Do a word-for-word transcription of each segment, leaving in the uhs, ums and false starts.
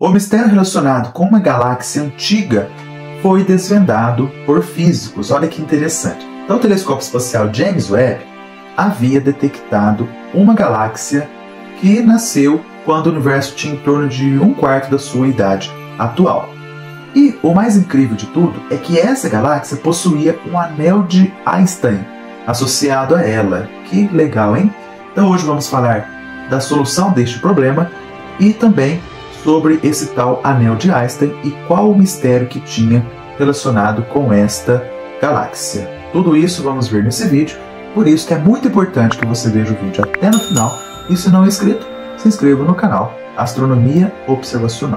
O mistério relacionado com uma galáxia antiga foi desvendado por físicos. Olha que interessante. Então, o telescópio espacial James Webb havia detectado uma galáxia que nasceu quando o universo tinha em torno de um quarto da sua idade atual. E o mais incrível de tudo é que essa galáxia possuía um anel de Einstein associado a ela. Que legal, hein? Então hoje vamos falar da solução deste problema e também sobre esse tal anel de Einstein e qual o mistério que tinha relacionado com esta galáxia. Tudo isso vamos ver nesse vídeo, por isso que é muito importante que você veja o vídeo até no final e, se não é inscrito, se inscreva no canal Astronomia Observacional.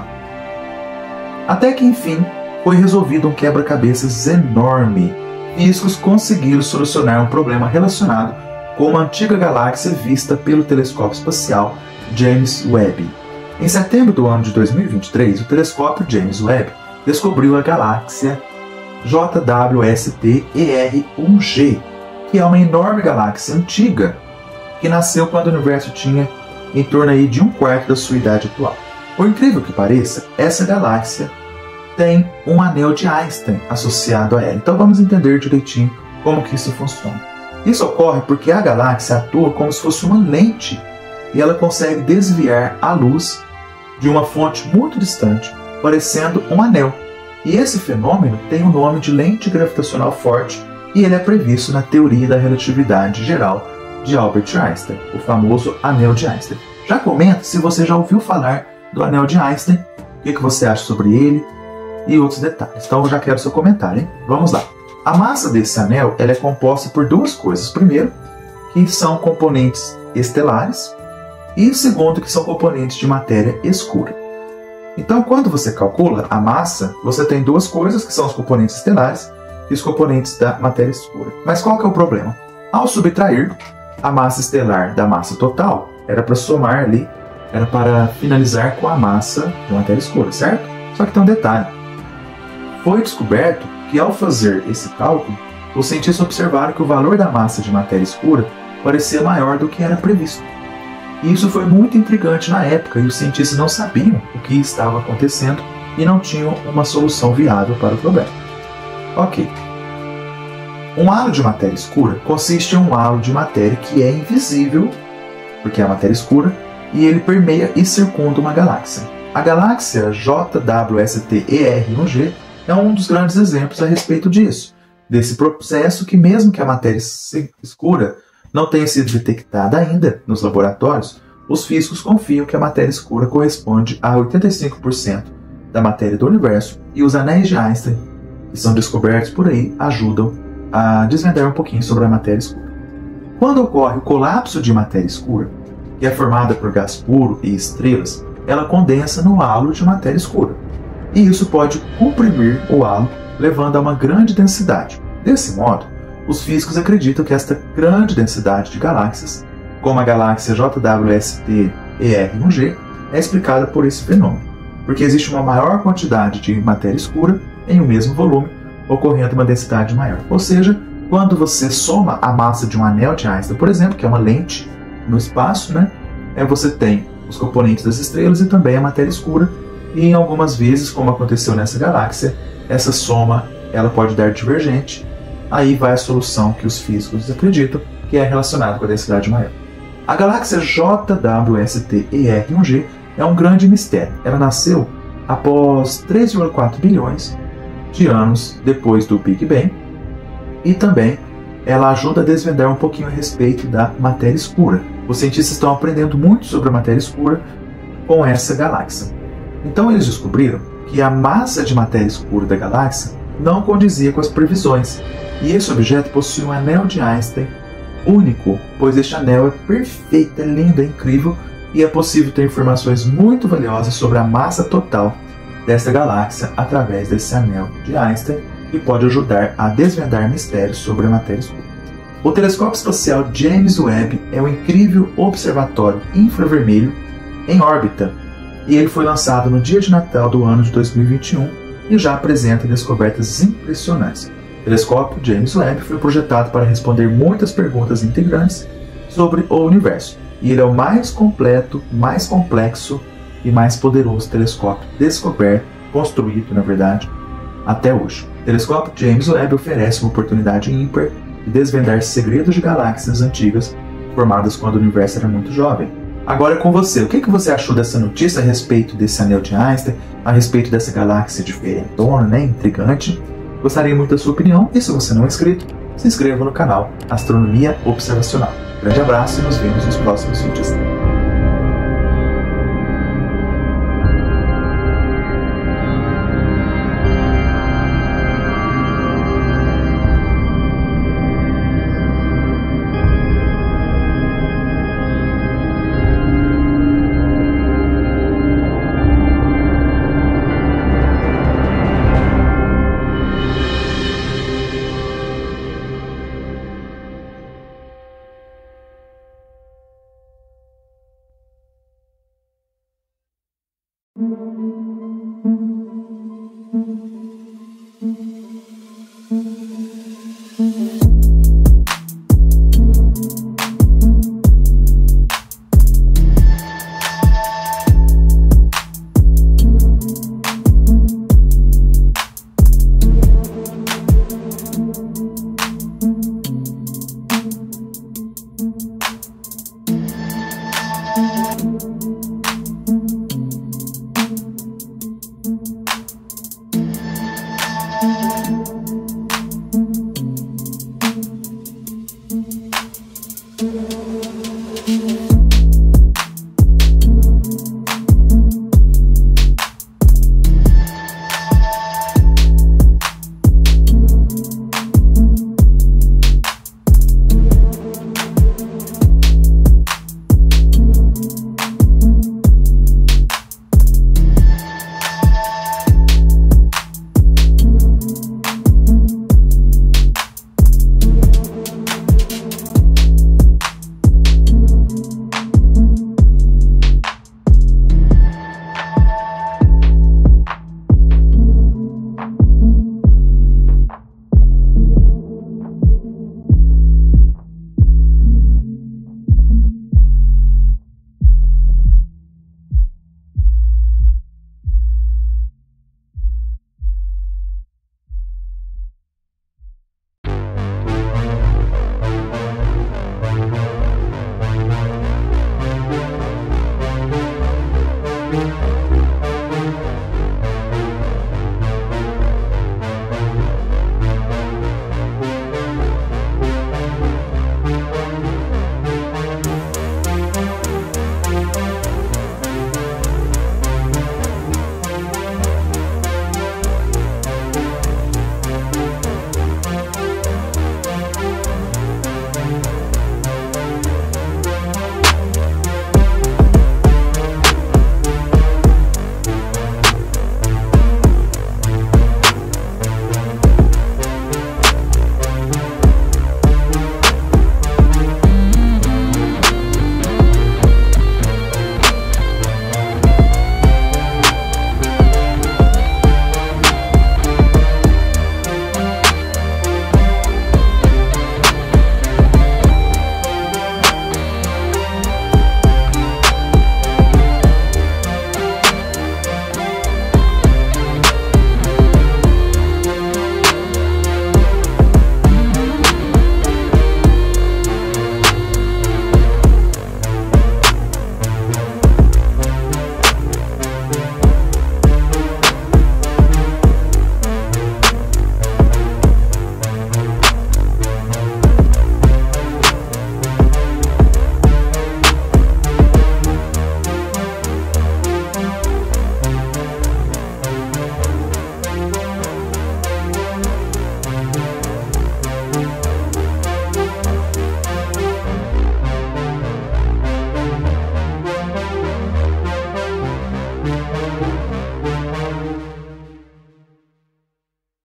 Até que enfim foi resolvido um quebra-cabeças enorme. Físicos conseguiram solucionar um problema relacionado com uma antiga galáxia vista pelo telescópio espacial James Webb. Em setembro do ano de dois mil e vinte e três, o telescópio James Webb descobriu a galáxia J W S T E R um G, que é uma enorme galáxia antiga que nasceu quando o universo tinha em torno aí de um quarto da sua idade atual. Por incrível que pareça, essa galáxia tem um anel de Einstein associado a ela. Então vamos entender direitinho como que isso funciona. Isso ocorre porque a galáxia atua como se fosse uma lente e ela consegue desviar a luz de uma fonte muito distante, parecendo um anel. E esse fenômeno tem o nome de lente gravitacional forte e ele é previsto na teoria da relatividade geral de Albert Einstein, o famoso anel de Einstein. Já comenta se você já ouviu falar do anel de Einstein, o que, que você acha sobre ele e outros detalhes. Então eu já quero seu comentário, hein? Vamos lá. A massa desse anel ela é composta por duas coisas. Primeiro, que são componentes estelares, e segundo, que são componentes de matéria escura. Então, quando você calcula a massa, você tem duas coisas, que são os componentes estelares e os componentes da matéria escura. Mas qual que é o problema? Ao subtrair a massa estelar da massa total, era para somar ali, era para finalizar com a massa da matéria escura, certo? Só que tem um detalhe. Foi descoberto que, ao fazer esse cálculo, os cientistas observaram que o valor da massa de matéria escura parecia maior do que era previsto. E isso foi muito intrigante na época e os cientistas não sabiam o que estava acontecendo e não tinham uma solução viável para o problema. Ok. Um halo de matéria escura consiste em um halo de matéria que é invisível, porque é a matéria escura, e ele permeia e circunda uma galáxia. A galáxia J W S T E R um G é um dos grandes exemplos a respeito disso, desse processo que, mesmo que a matéria escura não tenha sido detectada ainda nos laboratórios, os físicos confiam que a matéria escura corresponde a oitenta e cinco por cento da matéria do universo e os anéis de Einstein, que são descobertos por aí, ajudam a desvendar um pouquinho sobre a matéria escura. Quando ocorre o colapso de matéria escura, que é formada por gás puro e estrelas, ela condensa no halo de matéria escura. E isso pode comprimir o halo, levando a uma grande densidade. Desse modo, os físicos acreditam que esta grande densidade de galáxias, como a galáxia J W S T E R um G, é explicada por esse fenômeno, porque existe uma maior quantidade de matéria escura em um mesmo volume, ocorrendo uma densidade maior. Ou seja, quando você soma a massa de um anel de Einstein, por exemplo, que é uma lente no espaço, né, é, você tem os componentes das estrelas e também a matéria escura, e em algumas vezes, como aconteceu nessa galáxia, essa soma ela pode dar divergente. Aí vai a solução que os físicos acreditam que é relacionada com a densidade maior. A galáxia J W S T E R um G é um grande mistério. Ela nasceu após três vírgula quatro bilhões de anos depois do Big Bang e também ela ajuda a desvendar um pouquinho a respeito da matéria escura. Os cientistas estão aprendendo muito sobre a matéria escura com essa galáxia. Então eles descobriram que a massa de matéria escura da galáxia não condizia com as previsões. E esse objeto possui um anel de Einstein único, pois este anel é perfeito, é lindo, é incrível e é possível ter informações muito valiosas sobre a massa total dessa galáxia através desse anel de Einstein, que pode ajudar a desvendar mistérios sobre a matéria escura. O telescópio espacial James Webb é um incrível observatório infravermelho em órbita e ele foi lançado no dia de Natal do ano de dois mil e vinte e um e já apresenta descobertas impressionantes. O telescópio James Webb foi projetado para responder muitas perguntas integrantes sobre o universo, e ele é o mais completo, mais complexo e mais poderoso telescópio descoberto, construído na verdade, até hoje. O telescópio James Webb oferece uma oportunidade ímpar de desvendar segredos de galáxias antigas formadas quando o universo era muito jovem. Agora é com você, o que você achou dessa notícia a respeito desse anel de Einstein, a respeito dessa galáxia diferentona, né, intrigante? Gostaria muito da sua opinião e se você não é inscrito, se inscreva no canal Astronomia Observacional. Grande abraço e nos vemos nos próximos vídeos.